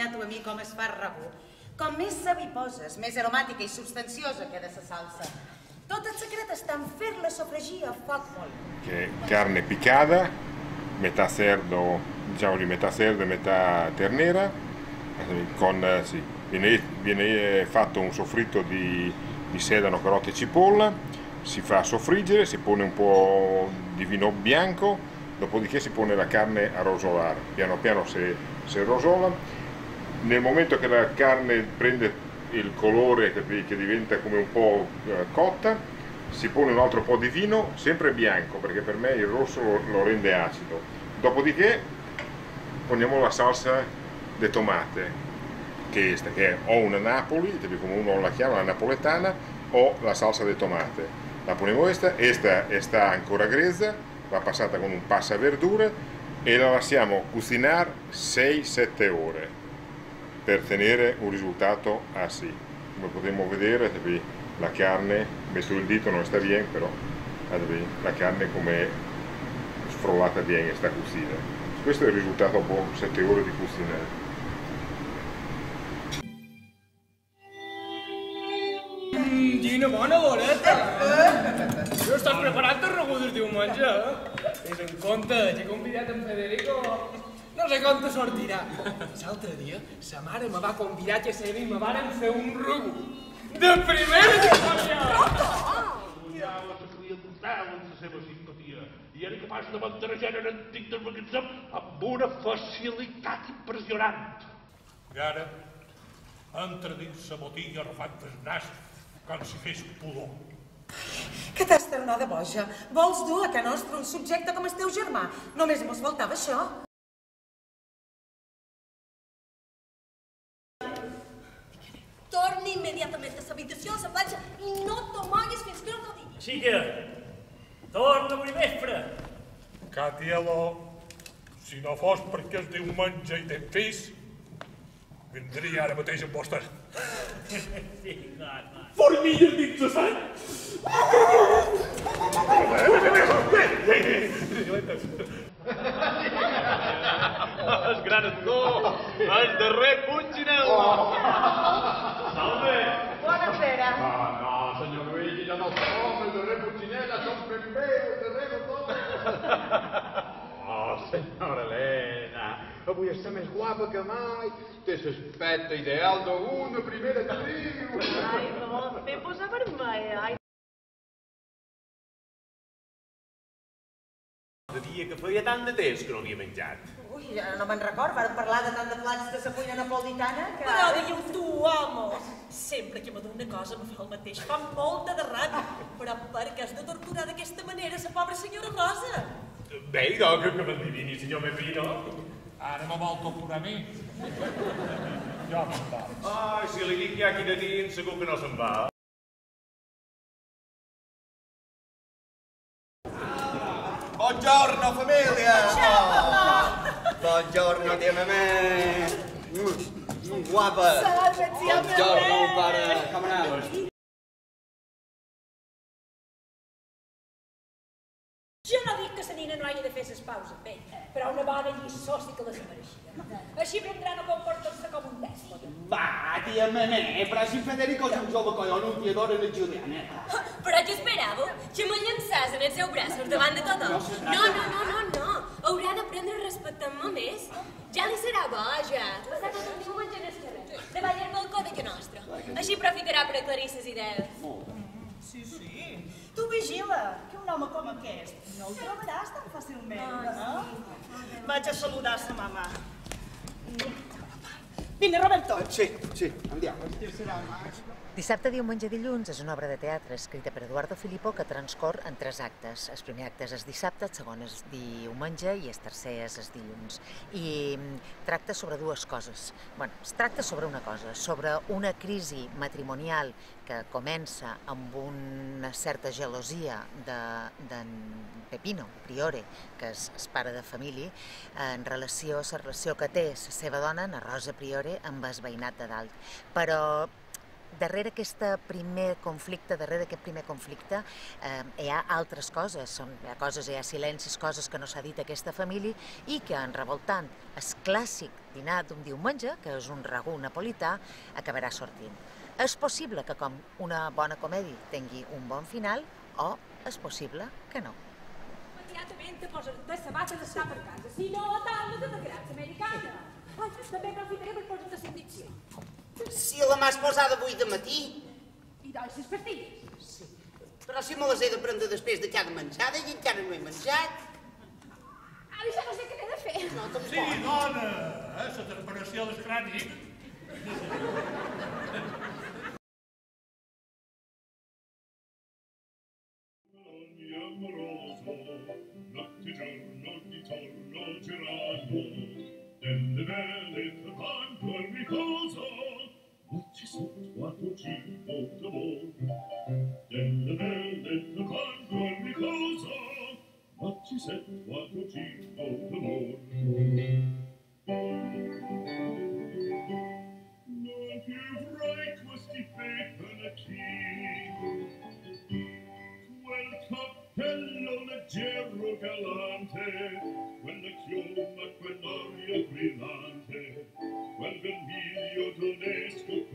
ensenyat a mi com es fa ragú. Com més sal hi poses, més aromàtica i substanciosa queda la salsa. Tot el secret està en fer-la sofregir a foc molt. Carne piccata, metà cerdo, diciamo di metà cerdo e metà ternera, viene fatto un soffritto di sedano, carote e cipolla, si fa soffriggere, si pone un po' di vino bianco, dopodiché si pone la carne a rosolare, piano piano si rosola. Nel momento che la carne prende il colore che diventa come un po' cotta, si pone un altro po' di vino, sempre bianco, perché per me il rosso lo rende acido. Dopodiché poniamo la salsa de tomate, che è o una Napoli, come uno la chiama, la napoletana, o la salsa de tomate. La poniamo esta está ancora grezza, va passata con un passaverdure e la lasciamo cucinare 6-7 ore per ottenere un risultato así. Come potremo vedere, la carne, metto il dito, non sta bien, però la carne come sfrollata bien, sta cucina. Questo è il risultato dopo 7 ore di cucina. Quina bona l'horeta! Jo estàs preparat el regú del diumenge, eh? Ves en compte, que he convidat en Federico. No sé com te sortirà. L'altre dia, sa mare me va convidar a casa i me varen fer un regú. De primera història! Cuidava la clientela amb la seva simpatia i era capaç de mantenir gènere antic del magatzem amb una facilitat impressionant. I ara entra dins la botiga arrufant el nas com si fes pudor. Que t'has tornada boja? Vols dur a casa nostra un subjecte com el teu germà? Només mos faltava això. Torni immediatament a l'habitació, a la platja, i no t'amoguis fins que no t'ho digui. Sí que... Torna avui vespre. Catielo, si no fos perquè es diu menja i ten fills, vindria ara mateix amb vostre. Sí, clar. Formigues dins de sang! El gran actor, el darrer Puigginel! Salve! Buonasera! No, senyor Luigi, ja no som el darrer Puigginel, ja som ben bé el darrer actor! Oh, senyora Helena, avui està més guapa que mai. Té l'aspecte ideal d'una primera actriu. Ai, no, me posa vermella, ai. De dia que feia tant de temps que no havia menjat. Ui, ja no me'n record, vàrem parlar de tant de plats de la cuina napolitana que... Però diu tu, home! Sempre que me dono una cosa me fa el mateix, fa molta de rat. Però per què has de torturar d'aquesta manera la pobra senyora Rosa? Bé, idò, que m'endivini, senyor Pepino. Ara me vol torturar a mi. Jo me'n vaig. Ai, si li dic ja aquí de dins, segur que no se'n va. Buongiorno famiglia! Buongiorno tia me! Guapa! Salve, zia Buongiorno pare! Come andiamo? Jo no dic que la nina no hagi de fer les paus amb ell, però una bona lliçó sí que la mereixia. Així aprendrà a no comportar-se com un dèspota. Va, tia Menè, però si Federico és un jove collonut i adora la Juliana. Però què esperàveu? Que me llançàs en els seus braços davant de tothom? No. Haurà d'aprendre a respectar-me més. Ja li serà boja. Passar tot el dia menjant el carrer. Davall al balcó de que nostra. Així aprofitarà per aclarir ses idees. Sí. Tu vigila, que un home com aquest no el trobaràs tan fàcilment, no? Vaig a saludar sa mamà. Vine, Roberto. Sì, andiamo. Dissabte, diumenge, dilluns és una obra de teatre escrita per Eduardo Filippo que transcorre en 3 actes. El primer acte és el dissabte, el segon és diumenge i el tercer és el dilluns. I tracta sobre 2 coses. Es tracta sobre una cosa, sobre una crisi matrimonial que comença amb una certa gelosia d'en Pepino Priore, que és el pare de família, en relació a la relació que té la seva dona, la Rosa Priore, amb el veïnat de dalt. Però darrere aquest primer conflicte, hi ha altres coses, hi ha silencis, coses que no s'ha dit a aquesta família i que en revoltant el clàssic dinar d'un diumenge, que és un ragú napolità, acabarà sortint. És possible que com una bona comèdia tingui un bon final o és possible que no. Immediatament te poses de sabates a estar per casa, si no a taula de grans americana. També aprofitaré per posar-te la dicció. Si la m'has posada avui de matí. I doncs les pastilles. Sí. Però si me les he de prendre després de cada menjada i encara no he menjat. Ara ja no sé què t'he de fer. No, tampoc. Sí, dona, la transpiració del crani. Notte giorno di torno girando, delle belle trovando il riposo, ma ci sotto a tuo cibo d'amore. Delle belle trovando il riposo, ma ci sotto a tuo cibo d'amore. Non più avrai questi peccati, quel cappello leggero galante, quella chioma, quell'aria brillante, quel vermiglio d'onesto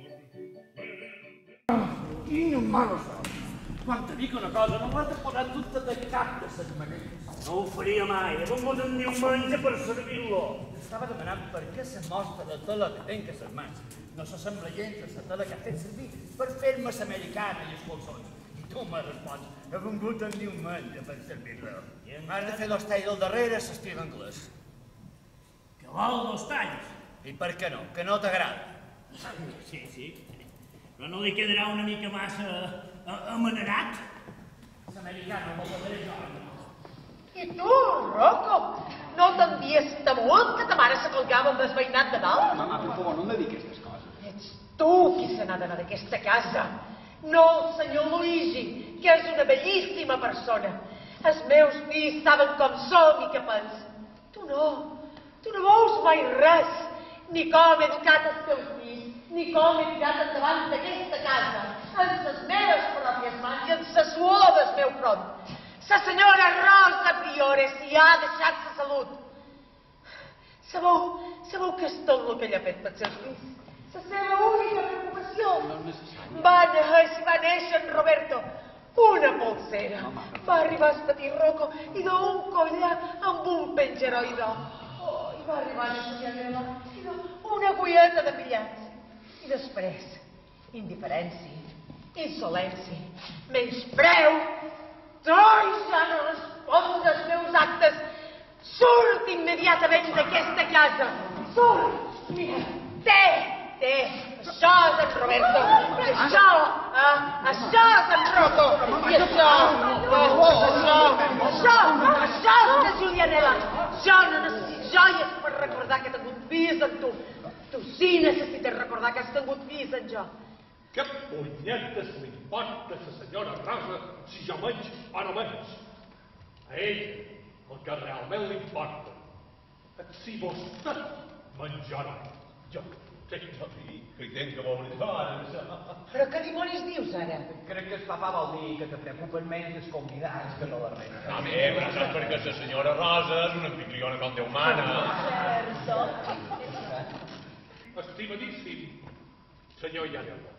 color. Io non lo so. Quando dico una cosa non guarda posare tutta da cap de setmanells. No ho faria mai, he vengut un diumenge per servir-lo. Estava demanant per què la mostra de tela que tenc a les mans no s'assembla gens a la tela que ha fet servir per fer-me l'americana i els colzons. I tu me respons, he vengut un diumenge per servir-lo. M'has de fer dos talls al darrere a l'estil anglès. Que vol dos talls? I per què no? Que no t'agrada? Sí, sí. Però no li quedarà una mica massa amanerat? L'americana me'l quedaré jo. I tu, Rocco, no t'envies temut que ta mare se colgava amb el veïnat de dalt? Mamà, per favor, no em dediqui aquestes coses. Ets tu qui se n'ha d'anar d'aquesta casa. No el senyor Luigi, que és una bellíssima persona. Els meus fills saben com som i què pens. Tu no veus mai res, ni com he educat els teus fills, ni com he tirat endavant d'aquesta casa, en les meves pròpies mans i en la suor del meu front. La senyora Rosa Priore s'hi ha deixat la salut. Sabeu què és tot el que ella ha fet pels seus fills? La seva única preocupació. Va néixer en Roberto una polsera. Va arribar el petit Rocco i d'un collar amb un pengeró i d'or. I va arribar la senyora i una agulleta de pillats. I després, indiferència, insolència, menyspreu. Tu ja no respons als meus actes. Surt immediatament d'aquesta casa. Surt! Mira, té. Això és en Roberto. Això és en Rocco. I això és en Julianela. Jo no necessito joies per recordar que he tingut fills en tu. Tu sí necessites recordar que has tingut fills en jo. Què punyetes li importa a la senyora Rosa si jo menys o no menys? A ell el que realment li importa és si vostè menjarà. Jo tenc a dir que hi tenc a veure jo ara. Però què dimonis dius ara? Crec que el papà vol dir que te preocupen menys els convidats que no la reina. A mi, però saps perquè la senyora Rosa és una anfitriona com Déu mana. Estimadíssim senyor Llanello,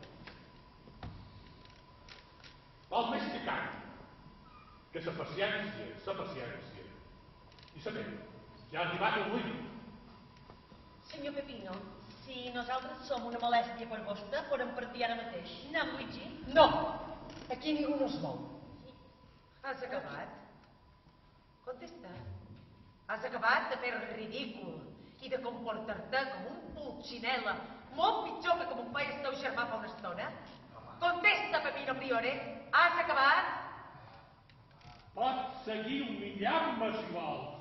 val més que cal que la paciència i saber que ha arribat el límit. Senyor Pepino, si nosaltres som una molèstia per vostè, podem partir ara mateix. Anem, Luigi? No, aquí ningú no es mou. Has acabat? Contesta. Has acabat de fer el ridícul i de comportar-te com un pulxinel·la, molt pitjor que com un feia el teu germà fa una estona? Contesta, Pepino Priore. Has acabat? Pots seguir humillant-me, si vols.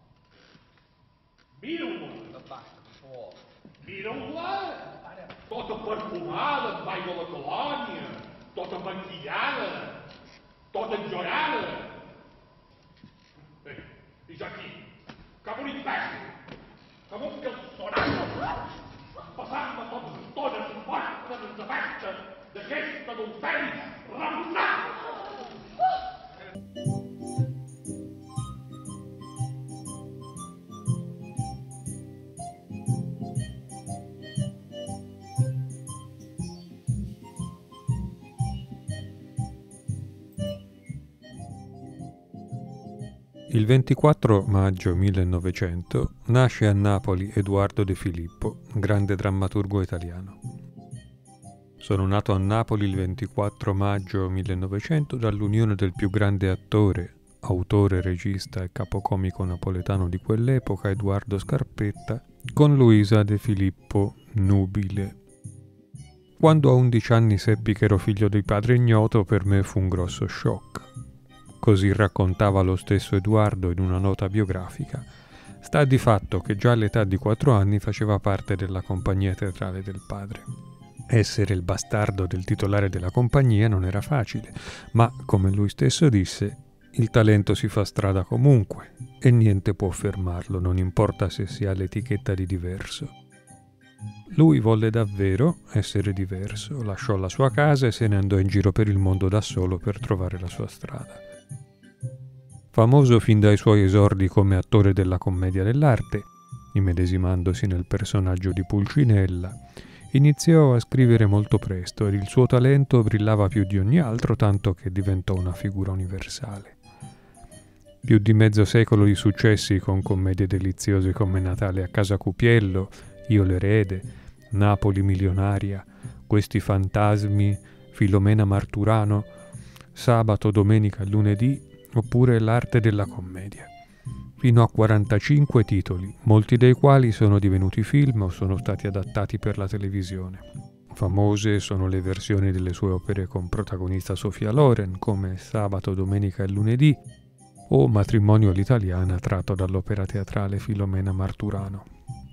Mira-la. Mira-la. Tota perfumada amb aigua de la colònia, tota maquillada, tota enjorada. Bé, i jo aquí, com un imbècil, com un calçonat, passant-me totes les estones mortes de festa conferi, ramossato! Il 24 maggio 1900 nasce a Napoli Edoardo De Filippo, grande drammaturgo italiano. Sono nato a Napoli il 24 maggio 1900 dall'unione del più grande attore, autore, regista e capocomico napoletano di quell'epoca, Edoardo Scarpetta, con Luisa De Filippo, nubile. Quando a 11 anni seppi che ero figlio di padre ignoto, per me fu un grosso shock. Così raccontava lo stesso Edoardo in una nota biografica. Sta di fatto che già all'età di 4 anni faceva parte della compagnia teatrale del padre. Essere il bastardo del titolare della compagnia non era facile, ma, come lui stesso disse, il talento si fa strada comunque e niente può fermarlo, non importa se si ha l'etichetta di diverso. Lui volle davvero essere diverso, lasciò la sua casa e se ne andò in giro per il mondo da solo per trovare la sua strada. Famoso fin dai suoi esordi come attore della commedia dell'arte, immedesimandosi nel personaggio di Pulcinella, iniziò a scrivere molto presto ed il suo talento brillava più di ogni altro, tanto che diventò una figura universale. Più di mezzo secolo di successi con commedie deliziose come Natale a casa Cupiello, Io l'erede, Napoli milionaria, Questi fantasmi, Filomena Marturano, Sabato, domenica e lunedì, oppure L'arte della commedia. Fino a 45 titoli, molti dei quali sono divenuti film o sono stati adattati per la televisione. Famose sono le versioni delle sue opere con protagonista Sofia Loren, come Sabato, domenica e lunedì, o Matrimonio all'italiana, tratto dall'opera teatrale Filomena Marturano.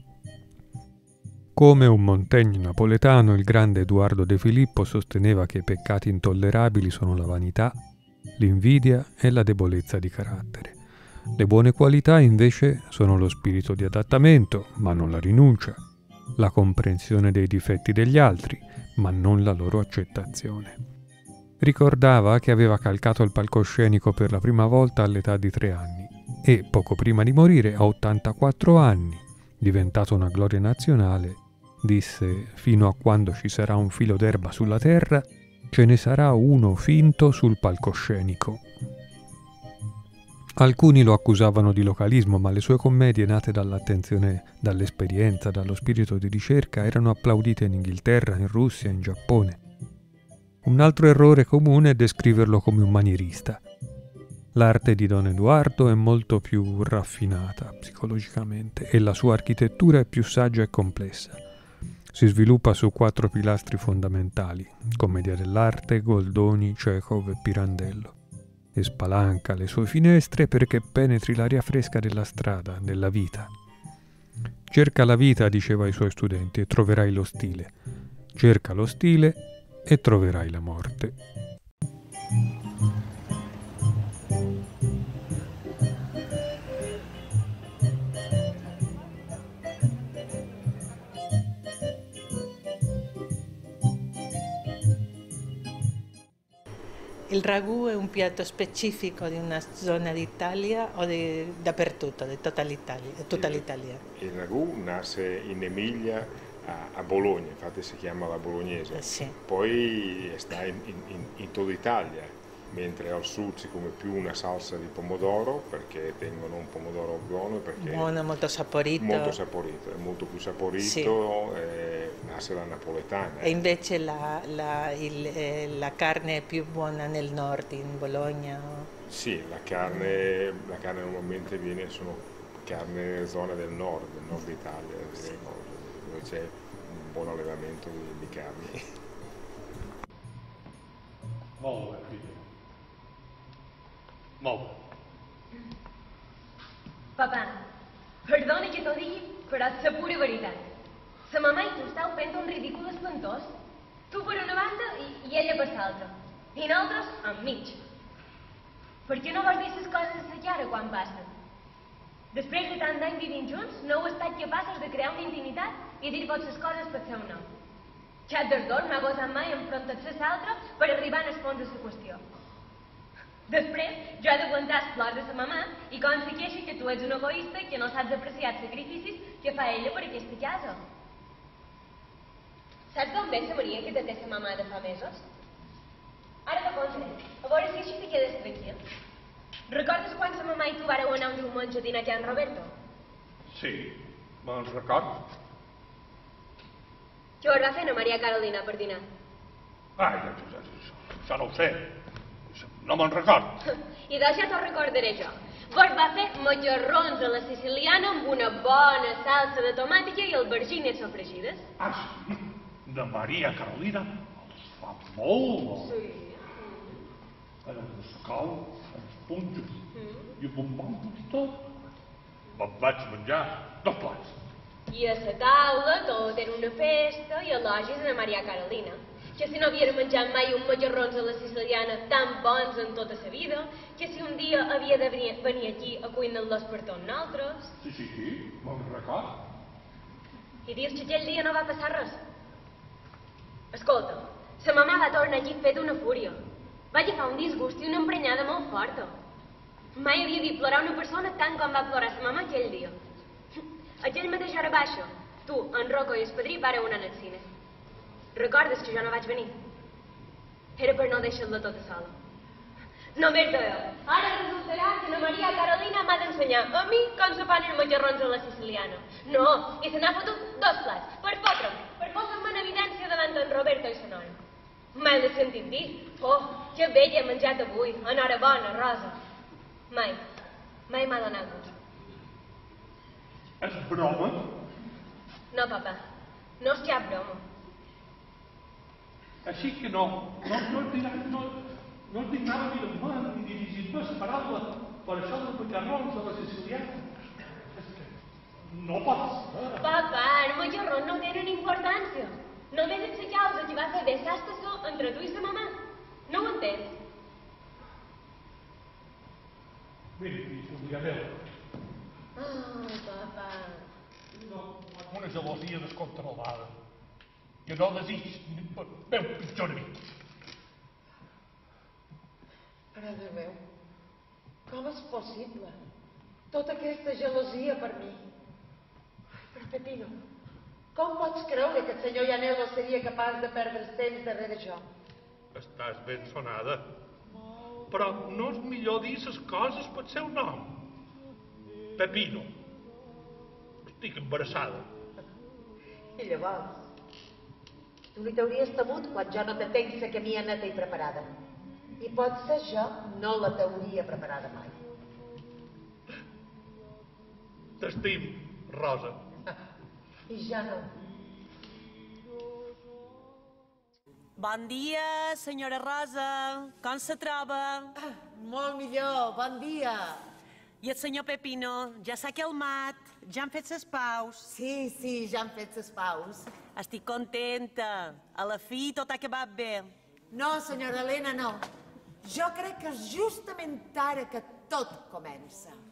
Come un Montaigne napoletano, il grande Edoardo De Filippo sosteneva che i peccati intollerabili sono la vanità, l'invidia e la debolezza di carattere. Le buone qualità invece sono lo spirito di adattamento, ma non la rinuncia, la comprensione dei difetti degli altri, ma non la loro accettazione. Ricordava che aveva calcato il palcoscenico per la prima volta all'età di 3 anni e, poco prima di morire, a 84 anni, diventato una gloria nazionale, disse: «Fino a quando ci sarà un filo d'erba sulla terra, ce ne sarà uno finto sul palcoscenico». Alcuni lo accusavano di localismo, ma le sue commedie, nate dall'attenzione, dall'esperienza, dallo spirito di ricerca, erano applaudite in Inghilterra, in Russia, in Giappone. Un altro errore comune è descriverlo come un manierista. L'arte di Don Edoardo è molto più raffinata psicologicamente e la sua architettura è più saggia e complessa. Si sviluppa su 4 pilastri fondamentali: commedia dell'arte, Goldoni, Chekhov e Pirandello, e spalanca le sue finestre perché penetri l'aria fresca della strada, della vita. Cerca la vita, diceva ai suoi studenti, e troverai lo stile. Cerca lo stile e troverai la morte. Il ragù è un piatto specifico di una zona d'Italia o dappertutto, di tutta l'Italia? Il ragù nasce in Emilia, a Bologna, infatti si chiama la bolognese. Sì. Poi sta in tutta Italia, mentre al sud si come più una salsa di pomodoro, perché tengono un pomodoro buono, perché buono, molto saporito. Molto saporito, è molto più saporito, sì. Nasce la napoletana. E invece la carne è più buona nel nord, in Bologna? Sì, la carne normalmente sono carne nelle zone del nord Italia, sì. Dove c'è un buon allevamento di carni. Muove, figlio. Muove. Papà, perdona que t'ho digui, però és la pura veritat. Sa mamà i tu estàu fent un ridícul espantós. Tu per una banda i ella per l'altra. I nosaltres enmig. Per què no vols dir les coses a la cara quan passen? Després de tant d'any vivint junts, no heu estat capaços de crear una intimitat i dir-vos les coses pel seu nom. Xat dels dos no ha gosat mai enfrontar-se a l'altre per arribar al fons de la qüestió. Després, jo he d'aguantar els plors de sa mamà i com se queixi que tu ets un egoista i que no saps apreciar els sacrificis que fa ella per aquesta casa. Saps d'on ve sa Maria que té sa mamà de fa mesos? Ara te contaré, a veure si així te quedes tranquil. Recordes quan sa mamà i tu vareu anar un diumenge a dinar aquí a en Roberto? Sí, me'n record. Què us va fer na Maria Carolina per dinar? Ai, això no ho sé. No me'n record. I d'això t'ho recordaré jo. Vos va fer macarrons a la siciliana amb una bona salsa de tomàtica i albergines sofregides. Ah, sí? De Maria Carolina els fa molt bo. Sí. Era un sacau, uns punxos i amb un bon potitot. Me'n vaig menjar 2 plats. I a la taula tot era una festa i elogis a Maria Carolina. Que si no havia menjat mai un macarrons a la siciliana tan bons en tota sa vida, que si un dia havia de venir aquí a cuinar-los per tots nosaltres. Sí, me'n record. I dius que aquell dia no va passar res? Escolta, sa mamà va tornar aquí fet una fúria. Va agafar un disgust i una emprenyada molt forta. Mai havia vist plorar una persona tant com va plorar sa mamà aquell dia. Aquell mateix hora baixa, tu, en Rocco i el padrí vareu anar al cine. Recordes que jo no vaig venir? Era per no deixar-la tota sola. Només de veu. Ara resultarà que la Maria Carolina m'ha d'ensenyar a mi com se fan els macarrons a la siciliana. No, i se n'ha fotut 2 plats, per fotre'm, per posar-me en evidència davant d'en Roberto i sa noia. Mai l'he sentit dir. Oh, que bé he menjat avui. Enhorabona, Rosa. Mai m'ha donat gust. És broma? No, papa, no és cap broma. Així que no es dignava mirar-me ni dirigir-me la paraula per això dels macarrons a la siciliana. És que no pot ser. Papa, els macarrons no tenen importància. Només és la causa que va fer desastre entre tu i sa mamà. No ho entens? Mira, filha meu. Papa. Una gelosia descontrolada. Jo no desig meu pitjor enemic. Frare meu, com és possible? Tota aquesta gelosia per mi. Però, Pepino, com pots creure que el senyor Llanello seria capaç de perdre el temps darrere jo? Estàs ben sonada. Però no és millor dir les coses pel seu nom. Pepino. Estic embarassada. I llavors, tu li t'hauries temut quan jo no te tenc la camia neta i preparada. I potser jo no la t'hauria preparada mai. T'estim, Rosa. I ja no. Bon dia, senyora Rosa. Com se troba? Molt millor, bon dia. I el senyor Pepino, ja s'ha calmat? Ja han fet ses paus? Sí, ja han fet ses paus. Estic contenta. A la fi tot ha acabat bé. No, senyora Helena, no. Jo crec que és justament ara que tot comença.